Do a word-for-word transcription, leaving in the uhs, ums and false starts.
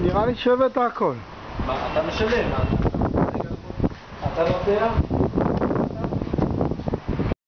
נראה לי שווה את הכל. מה, אתה משלם? אתה לא יודע?